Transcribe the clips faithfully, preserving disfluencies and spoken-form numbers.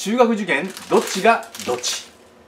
中学受験どっちがどっち。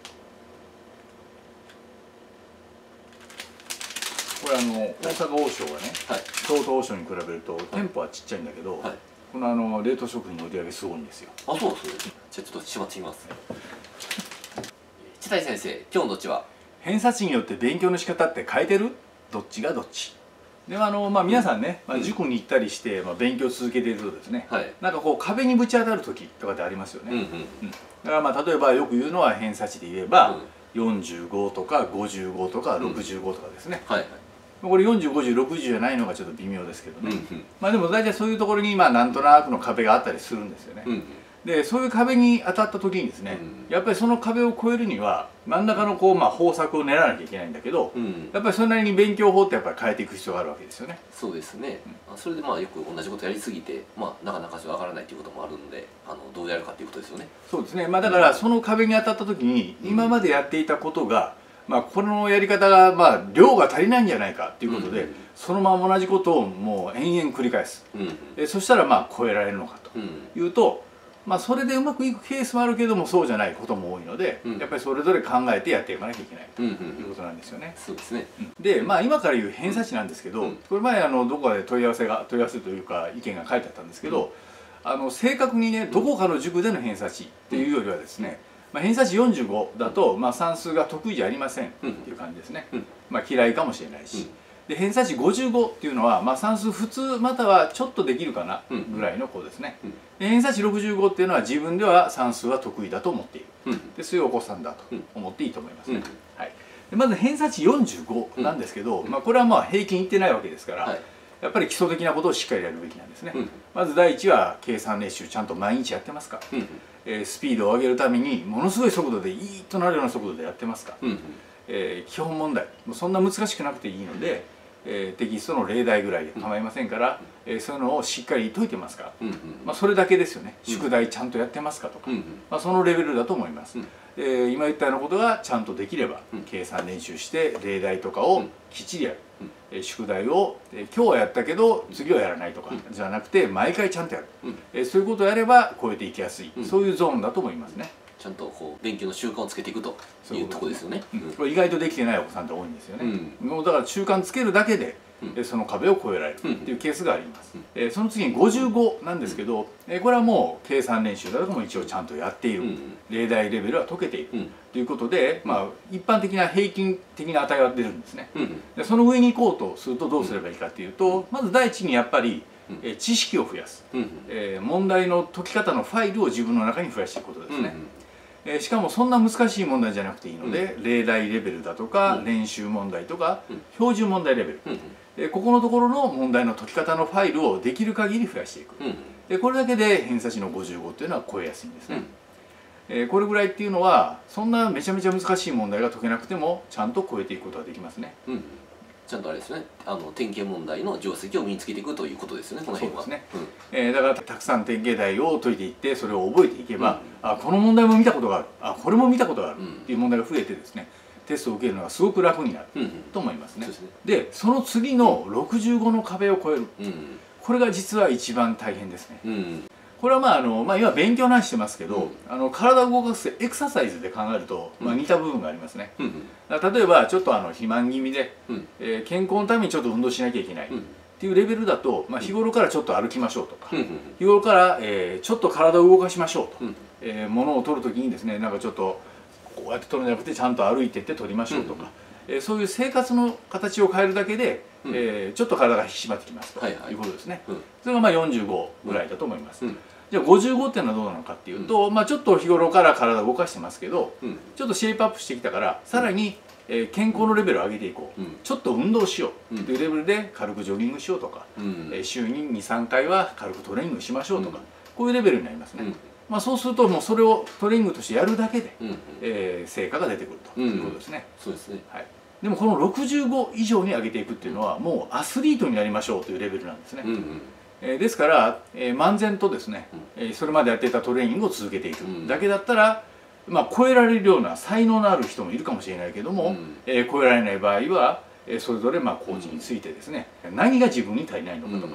これあの大阪王将がね、はい、京都王将に比べると店舗はちっちゃいんだけど、はい、このあの冷凍食品の売り上げすごいんですよ。 あ、そうですね。じゃあちょっとしまってみます。千谷先生、今日のどっちは偏差値によって勉強の仕方って変えてる？どっちがどっち。でもあの、まあ、皆さんね、うん、まあ、塾に行ったりして、まあ、勉強続けているとですね、はい、なんかこう壁にぶち当たる時とかってありますよね。うんうんうん、だからまあ例えばよく言うのは偏差値で言えば、うん、よんじゅうごとかごじゅうごとかろくじゅうごとかですね。うん、はい、これよんじゅう、ごじゅう、ろくじゅうじゃないのがちょっと微妙ですけどね、うんうん、まあでも大体そういうところにまあなんとなくの壁があったりするんですよね。うんうん、でそういう壁に当たった時にですね、うん、やっぱりその壁を越えるには何らかのこう、まあ、方策を練らなきゃいけないんだけど、うん、やっぱりそれなりに勉強法ってやっぱり変えていく必要があるわけですよね。 そうですね、うん、それでまあよく同じことやりすぎて、まあ、なかなか上がらないということもあるので、あのどうやるかということですよね。 そうですね、まあ、だからその壁に当たった時に今までやっていたことが、まあ、このやり方がまあ量が足りないんじゃないかということで、うん、そのまま同じことをもう延々繰り返す、うん、えそしたらまあ超えられるのかというと、まあそれでうまくいくケースもあるけどもそうじゃないことも多いので、うん、やっぱりそれぞれ考えてやっていかなきゃいけないということなんですよね。 そうですね。 でまあ今から言う偏差値なんですけど、うん、これ前あのどこかで問い合わせが問い合わせというか意見が書いてあったんですけど、うん、あの正確にねどこかの塾での偏差値っていうよりはですね、まあ、偏差値よんじゅうごだと、まあ、算数が得意じゃありませんっていう感じですね。うん、まあ嫌いかもしれないし。うん、で偏差値ごじゅうごっていうのは、まあ、算数普通またはちょっとできるかなぐらいの子ですね。うん、で偏差値ろくじゅうごっていうのは自分では算数は得意だと思っている、うん、でそういうお子さんだと思っていいと思いますね。はい、でまず偏差値よんじゅうごなんですけど、うん、まあ、これはまあ平均いってないわけですから、はい、やっぱり基礎的なことをしっかりやるべきなんですね。うん、まず第一は計算練習ちゃんと毎日やってますか、うん、えー、スピードを上げるためにものすごい速度でいいとなるような速度でやってますか、うん、えー、基本問題もうそんな難しくなくていいので、えー、テキストの例題ぐらいで構いませんから、うん、えー、そういうのをしっかり解いてますか、うんうん、まあ、それだけですよね。宿題ちゃんとやってますかとか、うんうん、まあ、そのレベルだと思います。うん、えー、今言ったようなことがちゃんとできれば、うん、計算練習して例題とかをきっちりやる、うん、えー、宿題を、えー、今日はやったけど次はやらないとか、うん、じゃなくて毎回ちゃんとやる、うん、えー、そういうことをやれば超えていきやすい、うん、そういうゾーンだと思いますね。 ちゃんとこう勉強の習慣をつけていくというところですよね。 これ意外とできてないお子さんって多いんですよね。うん、もうだから習慣つけるだけで、うん、その壁を越えられるっていうケースがあります。うん、えー、その次にごじゅうごなんですけど、えー、これはもう計算練習だとかも一応ちゃんとやっている、うん、例題レベルは解けている、うん、ということで、まあ、一般的な平均的な値が出るんですね。うん、でその上に行こうとするとどうすればいいかっていうと、まず第一にやっぱりえー、知識を増やす、うん、えー、問題の解き方のファイルを自分の中に増やしていくことですね。うん、えー、しかもそんな難しい問題じゃなくていいので、うん、例題レベルだとか、うん、練習問題とか、うん、標準問題レベル、うん、えー、ここのところの問題の解き方のファイルをできる限り増やしていく、うん、でこれだけで偏差値のごじゅうごっていうのは超えやすいんですね。うん、えー、これぐらいっていうのはそんなめちゃめちゃ難しい問題が解けなくてもちゃんと超えていくことができますね。うん、 ちゃんとあれですね、あの典型問題の定石を身につけていくということですよね、この辺は。 そうですね。うん、えー、だからたくさん典型題を解いていってそれを覚えていけば、うん、あこの問題も見たことがある、あこれも見たことがあるっていう問題が増えてですね、テストを受けるのがすごく楽になると思いますね。でその次のろくじゅうごの壁を超える、うん、これが実は一番大変ですね。うん、これはまああの、まあ、今勉強の話してますけど、うん、あの体を動かすエクササイズで考えると、まあ、似た部分がありますね。うん、例えばちょっとあの肥満気味で、うん、えー、健康のためにちょっと運動しなきゃいけない、うん、っていうレベルだと、まあ、日頃からちょっと歩きましょうとか、うん、日頃から、えー、ちょっと体を動かしましょうと、うん、えー、物を取る時にですねなんかちょっとこうやって取るんじゃなくてちゃんと歩いていって取りましょうとか、うん、えー、そういう生活の形を変えるだけで、うん、えー、ちょっと体が引き締まってきますということですね。うん、それがまあよんじゅうごぐらいだと思います。うん、じゃあごじゅうごっていうのはどうなのかっていうと、うん、まあちょっと日頃から体を動かしてますけど、うん、ちょっとシェイプアップしてきたからさらに、えー、健康のレベルを上げていこう、うん、ちょっと運動しようというレベルで軽くジョギングしようとか、うん、えー、週ににさんかいは軽くトレーニングしましょうとか、うん、こういうレベルになりますね。うん、まあそうするともうそれをトレーニングとしてやるだけで、うん、えー、成果が出てくるということですね。 そうですね。はい。 でもこのろくじゅうご以上に上げていくっていうのはもうアスリートになりましょうというレベルなんですね。うんうん、えー、ですから、えー、漫然とですね、うん、えー、それまでやっていたトレーニングを続けていくだけだったら、まあ、超えられるような才能のある人もいるかもしれないけども、うん、えー、超えられない場合は、えー、それぞれまあコーチについてですね、うん、何が自分に足りないのかとか、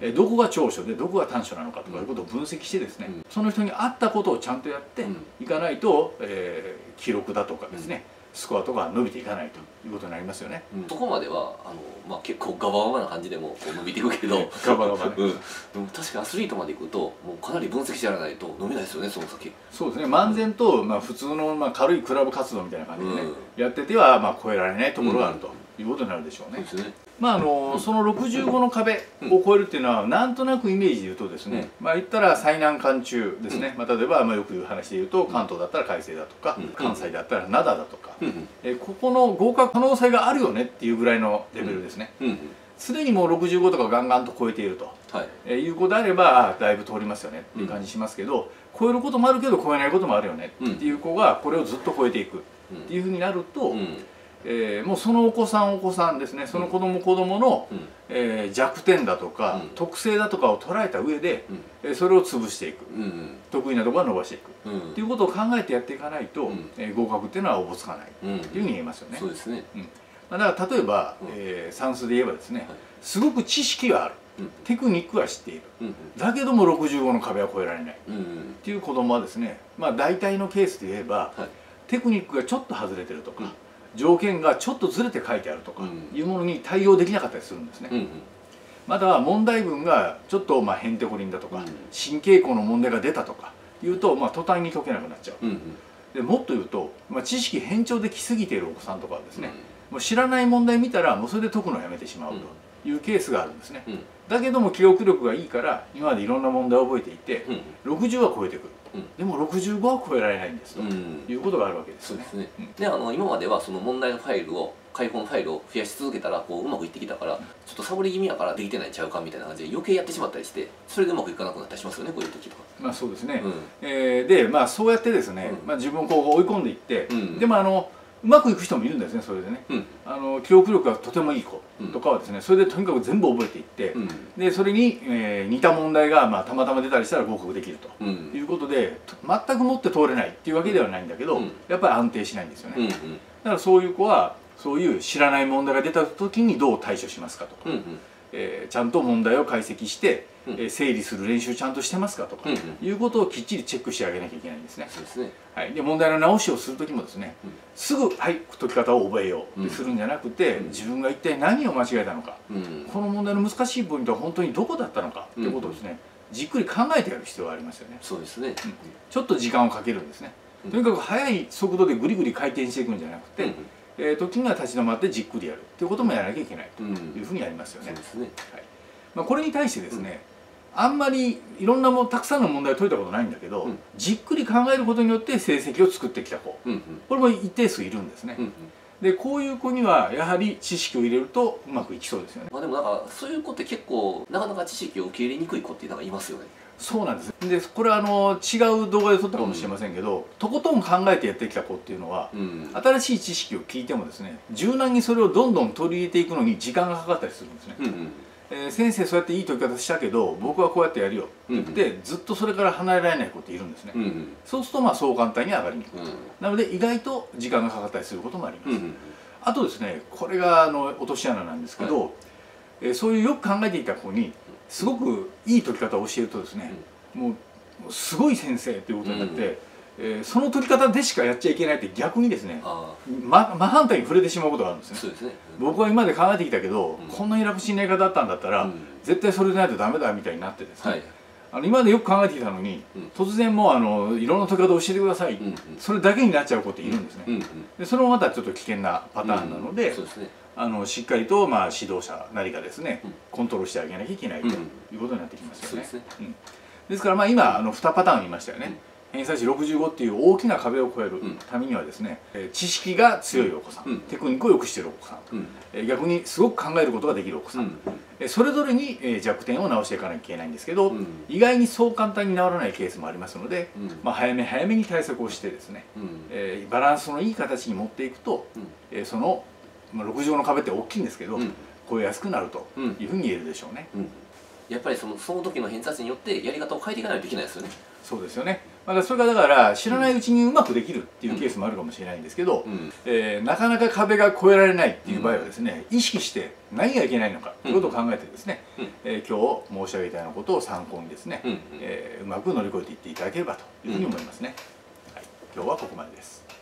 えどこが長所でどこが短所なのかとかいうことを分析してですね、うん、その人に合ったことをちゃんとやっていかないと、えー、記録だとかですね、うん、スコアとか伸びていかないということになりますよね。 うん、そこまではあの、まあ、結構ガバガバな感じでもこう伸びていくけどガバガバね、 うん、でも確かにアスリートまでいくともうかなり分析してやらないと伸びないですよね、その先。 そうですね、漫然と、まあ、普通の、まあ、軽いクラブ活動みたいな感じでね、うん、やってては、まあ、超えられないところがあるということになるでしょうね。そうですね。まああの、うん、そのろくじゅうごの壁を超えるっていうのは、なんとなくイメージで言うとですね、うん、まあ言ったら最難関中ですね、うん、まあ、例えばまあよく言う話で言うと関東だったら開成だとか、うん、関西だったら灘だとか、うん、えここの合格可能性があるよねっていうぐらいのレベルですね。すでにもうろくじゅうごとかガンガンと超えていると、はい、えいうことであればだいぶ通りますよねっていう感じしますけど、超えることもあるけど超えないこともあるよねっていう子がこれをずっと超えていくっていうふうになると、えー、もうそのお子さんお子さんですね、その子供子供の、うん、えー、弱点だとか、うん、特性だとかを捉えた上で、うん、えー、それを潰していく、うんうん、得意なところは伸ばしていく、うん、っていうことを考えてやっていかないと、うん、えー、合格っていうのはおぼつかないっていうふうに言えますよね。 そうですね。 うん、まあ、だから例えば、うん、えー、算数で言えばですね、はい、すごく知識はある、うん、テクニックは知っている、うん、だけどもろくじゅうごの壁は越えられない、うんうん、っていう子供はですね、まあ大体のケースで言えば、はい、テクニックがちょっと外れてるとか、うん、条件がちょっとずれて書いてあるとかいうものに対応できなかったりするんですね。うんうん、または問題文がちょっとまあへんてこりんだとか、うん、新傾向の問題が出たとかいうと、まあ、途端に解けなくなっちゃう。うんうん、でもっと言うと、まあ、知識偏重できすぎているお子さんとかはですね、うん、もう知らない問題見たらもうそれで解くのをやめてしまうというケースがあるんですね。うん、だけども記憶力がいいから今までいろんな問題を覚えていて、うん、ろくじゅうは超えてくる。うん、でもろくじゅうごは超えられないんですと、うん、いうことがあるわけですね。そうですね。うん、 で、あの今まではその問題のファイルを開放のファイルを増やし続けたらこううまくいってきたから、うん、ちょっとサボり気味やからできてないんちゃうかみたいな感じで余計やってしまったりして、それでうまくいかなくなったりしますよね、こういう時とか。 まあそうですね。うん、えー、でまあそうやってですね、うん、まあ自分をこう追い込んでいって、うん、でもあのうまくいく人もいるんですね、それでね。うん、あの記憶力がとてもいい子とかはですね、それでとにかく全部覚えていって、うん、でそれに、えー、似た問題が、まあ、たまたま出たりしたら合格できるということで、全くもって通れないっていうわけではないんだけど、うん、やっぱり安定しないんですよね。うんうん、だからそういう子はそういう知らない問題が出た時にどう対処しますかとか、うんうん、えー、ちゃんと問題を解析して、うん、えー、整理する練習ちゃんとしてますかとか、うんうん、いうことをきっちりチェックしてあげなきゃいけないんですね。そうですね。はい、で問題の直しをする時もですね、うん、すぐ「はい解き方を覚えよう」ってするんじゃなくて、うん、自分が一体何を間違えたのか、うん、この問題の難しいポイントは本当にどこだったのかってことをですね、うん、じっくり考えてやる必要がありますよね。 そうですね。うん、 ちょっと時間をかけるんですね。うん、とにかく速い速度でぐりぐり回転していくんじゃなくて、うん、えー、時には立ち止まってじっくりやるっていうこともやらなきゃいけないというふうにやりますよね。そうですね。はい、まあ、これに対してですね、うん、あんまりいろんなもたくさんの問題を解いたことないんだけど、うん、じっくり考えることによって成績を作ってきた子、うんうん、これも一定数いるんですね。うんうん、でこういう子にはやはり知識を入れるとうまくいきそうですよね。 まあでもなんかそういう子って結構なかなか知識を受け入れにくい子ってなんかいますよね。 そうなんです。でこれはあの違う動画で撮ったかもしれませんけど、うん、とことん考えてやってきた子っていうのは、うん、新しい知識を聞いてもですね、柔軟にそれをどんどん取り入れていくのに時間がかかったりするんですね。うんうん、えー、先生そうやっていい解き方したけど僕はこうやってやるよって言って、うん、ずっとそれから離れられない子っているんですね。うんうん、そうするとまあそう簡単に上がりにくい、うん、なので意外と時間がかかったりすることもあります。うんうん、あとですね、これがあの落とし穴なんですけど、はい、えー、そういうよく考えていた子にすごくいい解き方を教えるとですね、うん、もうすごい先生ということになって、うん、えー、その取り方でしかやっちゃいけないって逆にですね、ま、真反対に触れてしまうことがあるんですね。そうですね。うん、僕は今まで考えてきたけど、うん、こんなに楽ちんなやり方だったんだったら、うん、絶対それでないとダメだみたいになってですね、はい、あの今までよく考えてきたのに、うん、突然もうあのいろんな解き方を教えてください、うんうん、それだけになっちゃう子っているんですね。うんうん、でそれもまたちょっと危険なパターンなので、うんうん、そうですね、あのしっかりとまあ指導者なりがですね、うん、コントロールしてあげなきゃいけないということになってきますよね。ですからまあ今あのにパターン言いましたよね。うん、偏差値ろくじゅうごっていう大きな壁を越えるためにはですね、うん、知識が強いお子さん、うん、テクニックをよくしているお子さん、うん、逆にすごく考えることができるお子さん、うん、それぞれに弱点を直していかなきゃいけないんですけど、うん、意外にそう簡単に治らないケースもありますので、うん、まあ早め早めに対策をしてですね、うん、えー、バランスのいい形に持っていくと、うん、えー、その、まあ、ろくじゅうごの壁って大きいんですけど、うん、超えやすくなるというふうに言えるでしょうね。うん、 やっぱりそのその時の偏差値によってやり方を変えていかないといけないですよね。 そうですよね。 まだそれがだから知らないうちにうまくできるっていうケースもあるかもしれないんですけど、 うんえーなかなか壁が越えられないっていう場合はですね、意識して何がいけないのかということを考えてですね、 うんえー今日申し上げたようなことを参考にですね、 うんうんえーうまく乗り越えていっていただければというふうに思いますね。はい、今日はここまでです。